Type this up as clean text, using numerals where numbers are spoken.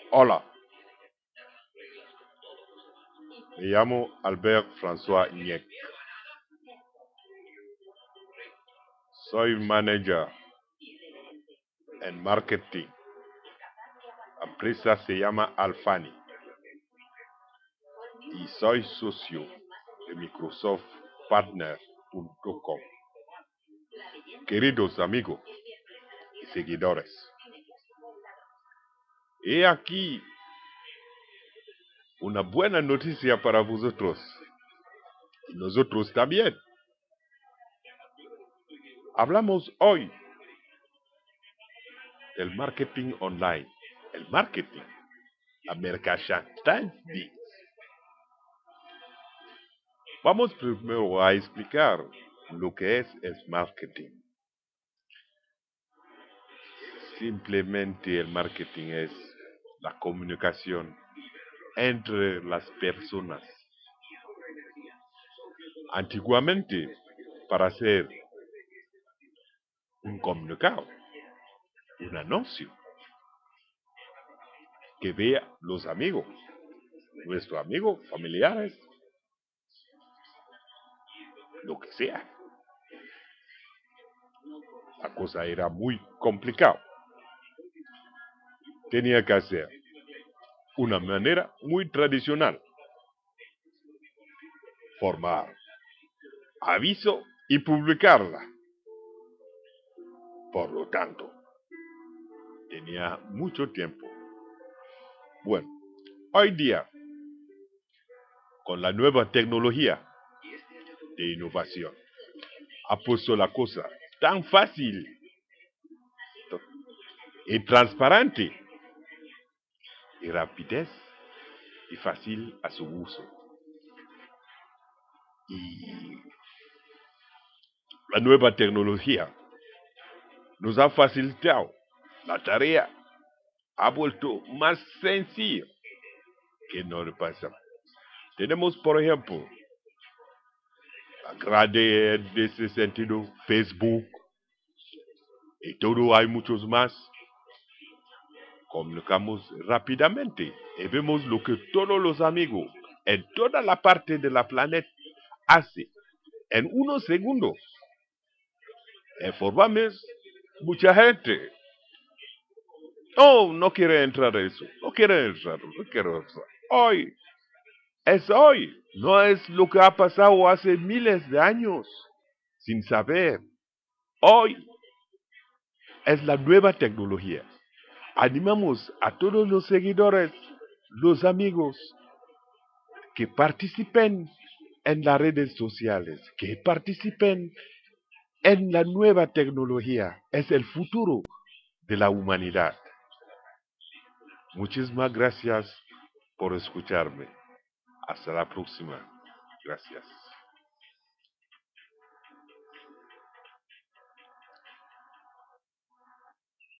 Hola, me llamo Albert François Iñek. Soy manager en marketing. La empresa se llama Alfani y soy socio de Microsoft Partner.com. Queridos amigos y seguidores, he aquí una buena noticia para vosotros y nosotros también. Hablamos hoy del marketing online, el marketing, la merchandising. Vamos primero a explicar lo que es el marketing. Simplemente el marketing es la comunicación entre las personas. Antiguamente, para hacer un comunicado, un anuncio, que vea los amigos, nuestros amigos, familiares, lo que sea. La cosa era muy complicada. Tenía que hacer una manera muy tradicional. Formar aviso y publicarla. Por lo tanto, tenía mucho tiempo. Bueno, hoy día, con la nueva tecnología de innovación, ha puesto la cosa tan fácil y transparente y rapidez y fácil a su uso. Y la nueva tecnología nos ha facilitado la tarea, ha vuelto más sencillo que no le pasaba. Tenemos, por ejemplo, la grande de ese sentido, Facebook, y todo, hay muchos más. Comunicamos rápidamente y vemos lo que todos los amigos en toda la parte de la planeta hacen en unos segundos. Informamos mucha gente. Oh, no quiere entrar eso, no quiere entrar, no quiere entrar. Hoy, es hoy, no es lo que ha pasado hace miles de años, sin saber. Hoy es la nueva tecnología. Animamos a todos los seguidores, los amigos, que participen en las redes sociales, que participen en la nueva tecnología. Es el futuro de la humanidad. Muchísimas gracias por escucharme. Hasta la próxima. Gracias.